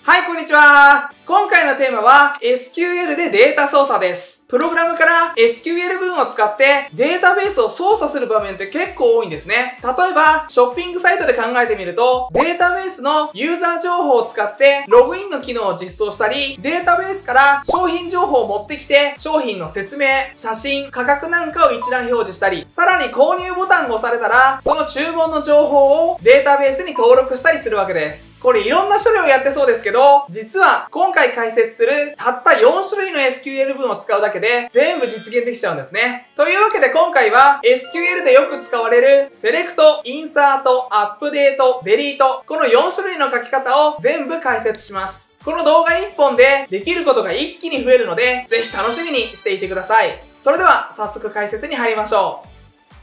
はい、こんにちは。今回のテーマは SQL でデータ操作です。プログラムから SQL 文を使ってデータベースを操作する場面って結構多いんですね。例えば、ショッピングサイトで考えてみると、データベースのユーザー情報を使ってログインの機能を実装したり、データベースから商品情報を持ってきて商品の説明、写真、価格なんかを一覧表示したり、さらに購入ボタンが押されたら、その注文の情報をデータベースに登録したりするわけです。これいろんな処理をやってそうですけど、実は今回解説するたった4種類の SQL 文を使うだけで全部実現できちゃうんですね。というわけで今回は SQL でよく使われるセレクト、インサート、アップデート、デリート、この4種類の書き方を全部解説します。この動画1本でできることが一気に増えるので、ぜひ楽しみにしていてください。それでは早速解説に入りましょう。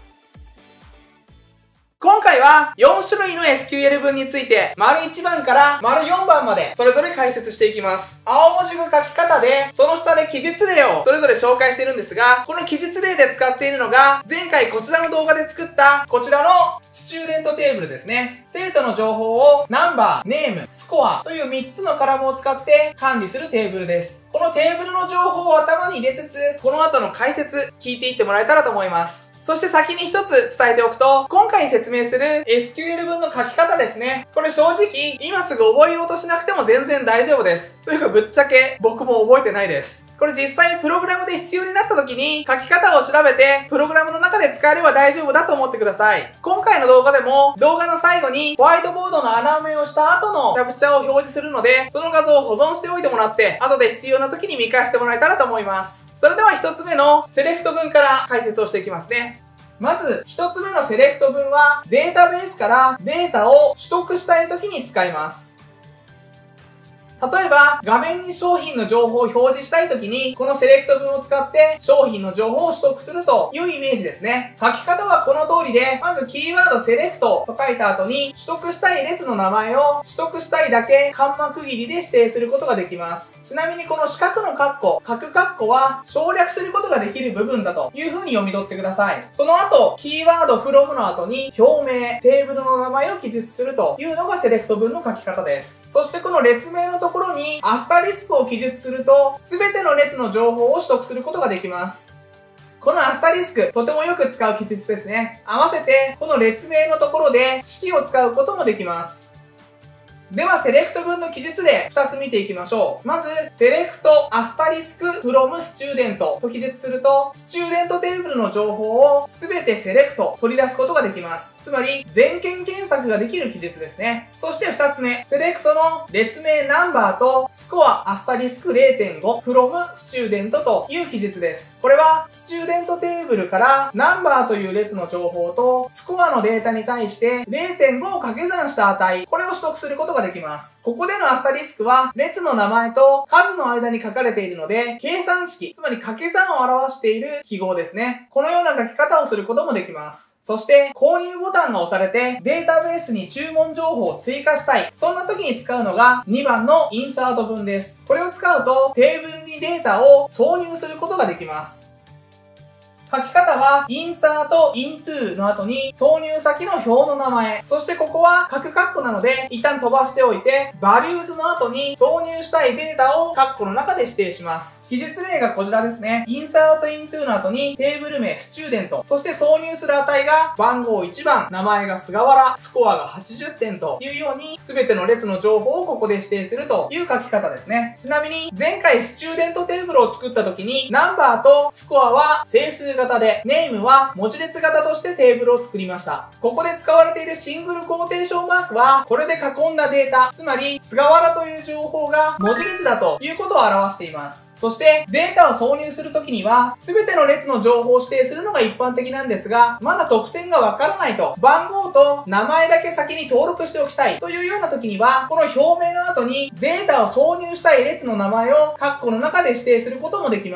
今回は4種類の SQL 文について、1番から4番までそれぞれ解説していきます。青文字の書き方で、その下で記述例をそれぞれ紹介しているんですが、この記述例で使っているのが、前回こちらの動画で作ったこちらのスチューデントテーブルですね。生徒の情報をナンバー、ネーム、スコアという3つのカラムを使って管理するテーブルです。このテーブルの情報を頭に入れつつ、この後の解説聞いていってもらえたらと思います。そして先に一つ伝えておくと、今回説明する SQL 文の書き方ですね。これ正直、今すぐ覚えようとしなくても全然大丈夫です。というかぶっちゃけ僕も覚えてないです。これ実際プログラムで必要になった時に書き方を調べて、プログラムの中で使えれば大丈夫だと思ってください。今回の動画でも、動画の最後にホワイトボードの穴埋めをした後のキャプチャーを表示するので、その画像を保存しておいてもらって、後で必要な時に見返してもらえたらと思います。それでは1つ目のセレクト文から解説をしていきますね。まず、1つ目のセレクト文は、データベースからデータを取得したい時に使います。例えば、画面に商品の情報を表示したいときに、このセレクト文を使って商品の情報を取得するというイメージですね。書き方はこの通りで、まずキーワードセレクトと書いた後に、取得したい列の名前を取得したいだけカンマ区切りで指定することができます。ちなみにこの四角のカッコ、角カッコは省略することができる部分だという風に読み取ってください。その後、キーワード from の後に表名、テーブルの名前を記述するというのがセレクト文の書き方です。そしてこの列名のところにアスタリスクを記述すると、すべての列の情報を取得することができます。このアスタリスク、とてもよく使う記述ですね。合わせて、この列名のところで式を使うこともできます。では、セレクト文の記述例2つ見ていきましょう。まず、セレクトアスタリスク from スチューデントと記述すると、スチューデントテーブルの情報をすべてセレクト、取り出すことができます。つまり、全件検索ができる記述ですね。そして2つ目、セレクトの列名ナンバーとスコアアスタリスク 0.5 from スチューデントという記述です。これは、スチューデントテーブルからナンバーという列の情報とスコアのデータに対して 0.5 を掛け算した値、これを取得することができます。ここでのアスタリスクは列の名前と数の間に書かれているので、計算式、つまり掛け算を表している記号ですね。このような書き方をすることもできます。そして、購入ボタンが押されてデータベースに注文情報を追加したい。そんな時に使うのが2番のインサート文です。これを使うとテーブルにデータを挿入することができます。書き方は、insert into の後に、挿入先の表の名前。そしてここは、角カッコなので、一旦飛ばしておいて、values の後に、挿入したいデータをカッコの中で指定します。記述例がこちらですね。insert into の後に、テーブル名、スチューデント。そして挿入する値が、番号1番、名前が菅原、スコアが80点というように、すべての列の情報をここで指定するという書き方ですね。ちなみに、前回スチューデントテーブルを作った時に、ナンバーとスコアは整数型で、ネームは文字列型としてテーブルを作りました。ここで使われているシングルコーテーションマークは、これで囲んだデータ、つまり、菅原という情報が文字列だということを表しています。そして、データを挿入するときには、すべての列の情報を指定するのが一般的なんですが、まだ得点がわからないと、番号と名前だけ先に登録しておきたいというような時には、この表名の後にデータを挿入したい列の名前をカッコの中で指定することもできます。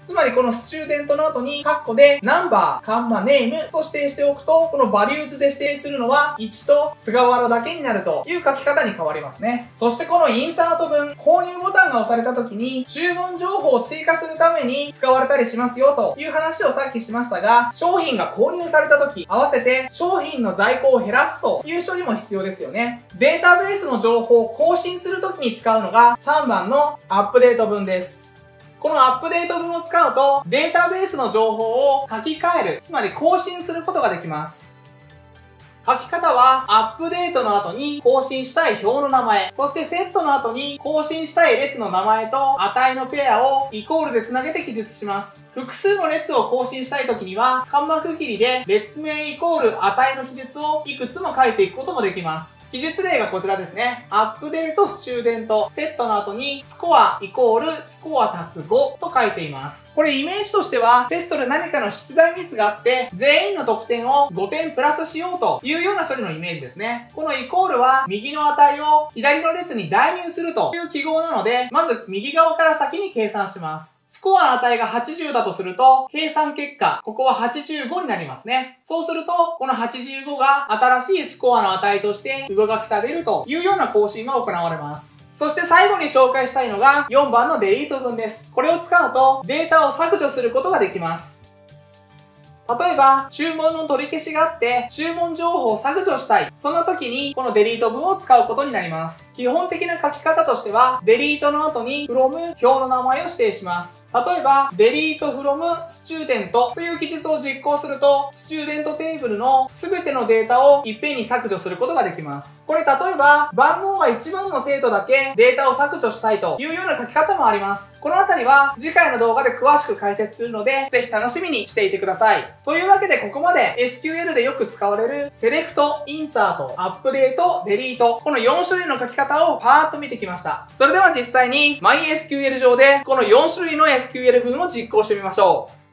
つまりこのスチューデントの後に、カッコでナンバー、カンマネームと指定しておくと、このバリューズで指定するのは1と菅原だけになるという書き方に変わりますね。そしてこのインサート文、購入ボタンが押された時に、注文情報を追加するために使われたりしますよという話をさっきしましたが、商品が購入された時、合わせて商品の在庫を減らすという処理も必要ですよね。データベースの情報を更新する時に使うのが3番のアップデート文です。このアップデート文を使うと、データベースの情報を書き換える、つまり更新することができます。書き方は、アップデートの後に更新したい表の名前、そしてセットの後に更新したい列の名前と値のペアをイコールでつなげて記述します。複数の列を更新したい時には、カンマ区切りで列名イコール値の記述をいくつも書いていくこともできます。記述例がこちらですね。アップデートスチューデント、セットの後にスコアイコールスコア足す5と書いています。これイメージとしては、テストで何かの出題ミスがあって、全員の得点を5点プラスしようというような処理のイメージですね。このイコールは、右の値を左の列に代入するという記号なので、まず右側から先に計算します。スコアの値が80だとすると、計算結果、ここは85になりますね。そうすると、この85が新しいスコアの値として上書きされるというような更新が行われます。そして最後に紹介したいのが4番のデリート文です。これを使うとデータを削除することができます。例えば、注文の取り消しがあって、注文情報を削除したい。そんな時に、このデリート文を使うことになります。基本的な書き方としては、デリートの後に from 表の名前を指定します。例えば、デリート from student という記述を実行すると、スチューデントテーブルの全てのデータをいっぺんに削除することができます。これ例えば、番号が1番の生徒だけデータを削除したいというような書き方もあります。このあたりは、次回の動画で詳しく解説するので、ぜひ楽しみにしていてください。というわけでここまで SQL でよく使われるセレクト、インサート、アップデート、デリート、この4種類の書き方をパーッと見てきました。それでは実際に MySQL 上でこの4種類の SQL 文を実行してみましょう。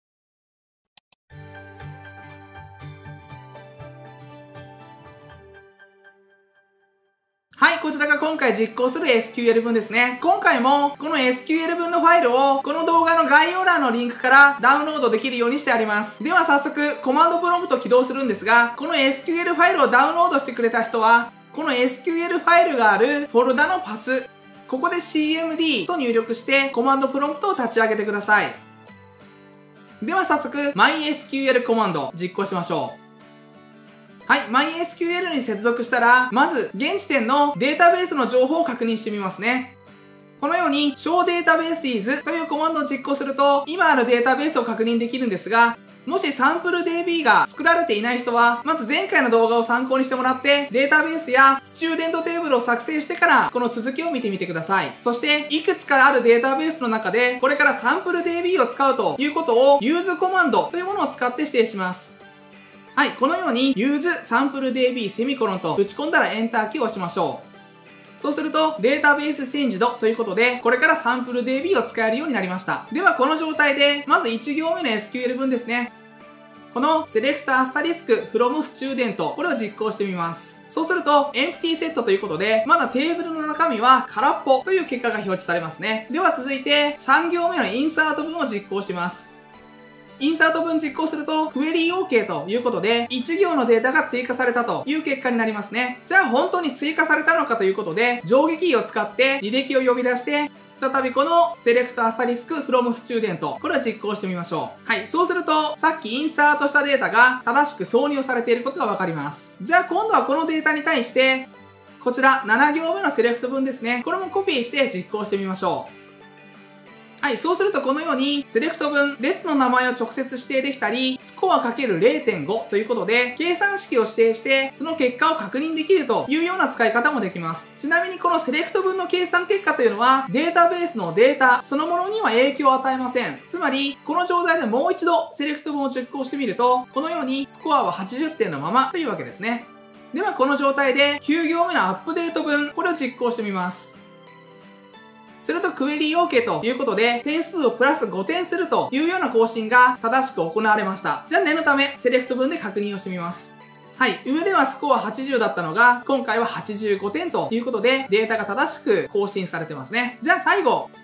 はい、こちらが今回実行する SQL 文ですね。今回もこの SQL 文のファイルをこの動画の概要欄のリンクからダウンロードできるようにしてあります。では早速コマンドプロンプト起動するんですが、この SQL ファイルをダウンロードしてくれた人は、この SQL ファイルがあるフォルダのパス、ここで CMD と入力してコマンドプロンプトを立ち上げてください。では早速 MySQL コマンド実行しましょう。はい、MySQL に接続したら、まず、現時点のデータベースの情報を確認してみますね。このように、show database is というコマンドを実行すると、今あるデータベースを確認できるんですが、もしサンプル DB が作られていない人は、まず前回の動画を参考にしてもらって、データベースやスチューデントテーブルを作成してから、この続きを見てみてください。そして、いくつかあるデータベースの中で、これからサンプル DB を使うということを、use コマンドというものを使って指定します。はい、このように use sampledb セミコロンと打ち込んだらエンターキーを押しましょう。そうすると、データベースチェンジドということで、これからサンプル DB を使えるようになりました。では、この状態で、まず1行目の SQL 文ですね。この select asterisk from student これを実行してみます。そうすると、empty set ということで、まだテーブルの中身は空っぽという結果が表示されますね。では続いて、3行目のインサート文を実行します。インサート文実行すると、クエリー OK ということで、1行のデータが追加されたという結果になりますね。じゃあ本当に追加されたのかということで、上下キーを使って履歴を呼び出して、再びこの select asterisk from student これを実行してみましょう。はい。そうすると、さっきインサートしたデータが正しく挿入されていることがわかります。じゃあ今度はこのデータに対して、こちら7行目のセレクト文ですね。これもコピーして実行してみましょう。はい、そうするとこのように、セレクト文、列の名前を直接指定できたり、スコア ×0.5 ということで、計算式を指定して、その結果を確認できるというような使い方もできます。ちなみにこのセレクト文の計算結果というのは、データベースのデータそのものには影響を与えません。つまり、この状態でもう一度セレクト文を実行してみると、このようにスコアは80点のままというわけですね。ではこの状態で、9行目のアップデート文、これを実行してみます。するとクエリー OK ということで、点数をプラス5点するというような更新が正しく行われました。じゃあ念のため、セレクト文で確認をしてみます。はい。上ではスコア80だったのが、今回は85点ということで、データが正しく更新されてますね。じゃあ最後、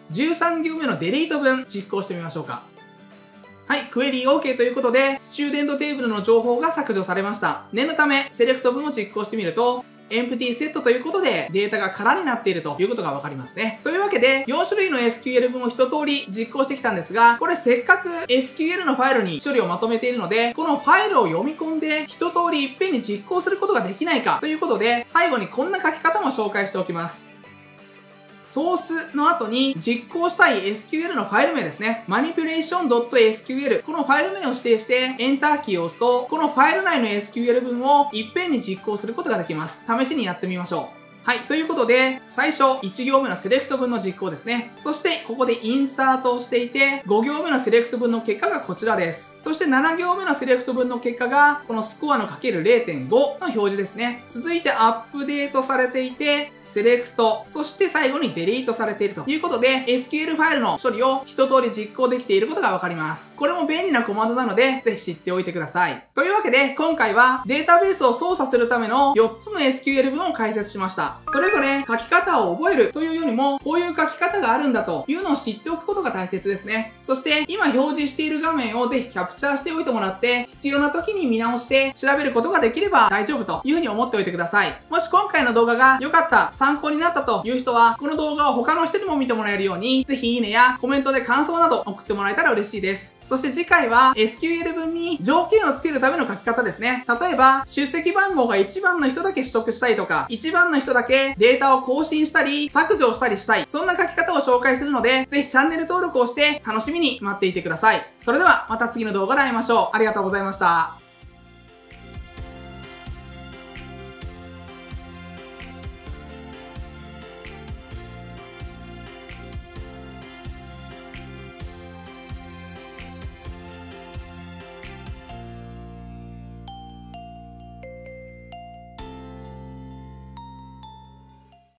13行目のデリート文実行してみましょうか。はい、クエリー OK ということで、スチューデントテーブルの情報が削除されました。念のため、セレクト文を実行してみると、エンプティセットということでデータが空になっているということがわかりますね。というわけで、4種類の SQL 文を一通り実行してきたんですが、これせっかく SQL のファイルに処理をまとめているので、このファイルを読み込んで一通りいっぺんに実行することができないかということで、最後にこんな書き方も紹介しておきます。ソースの後に実行したい SQL のファイル名ですね。manipulation.sql このファイル名を指定してエンターキーを押すと、このファイル内の SQL 文をいっぺんに実行することができます。試しにやってみましょう。はい。ということで、最初、1行目のセレクト文の実行ですね。そして、ここでインサートをしていて、5行目のセレクト文の結果がこちらです。そして、7行目のセレクト文の結果が、このスコアのかける 0.5 の表示ですね。続いて、アップデートされていて、セレクト、そして最後にデリートされているということで、SQL ファイルの処理を一通り実行できていることがわかります。これも便利なコマンドなので、ぜひ知っておいてください。というわけで、今回はデータベースを操作するための4つの SQL 文を解説しました。それぞれ書き方を覚えるというよりも、こういう書き方があるんだというのを知っておくことが大切ですね。そして、今表示している画面をぜひキャプチャーしておいてもらって、必要な時に見直して調べることができれば大丈夫というふうに思っておいてください。もし今回の動画が良かった、参考になったという人は、この動画を他の人にも見てもらえるように、ぜひいいねやコメントで感想など送ってもらえたら嬉しいです。そして次回は SQL 文に条件をつけるための書き方ですね。例えば、出席番号が1番の人だけ取得したいとか、1番の人だけデータを更新したり、削除したりしたい。そんな書き方を紹介するので、ぜひチャンネル登録をして楽しみに待っていてください。それではまた次の動画で会いましょう。ありがとうございました。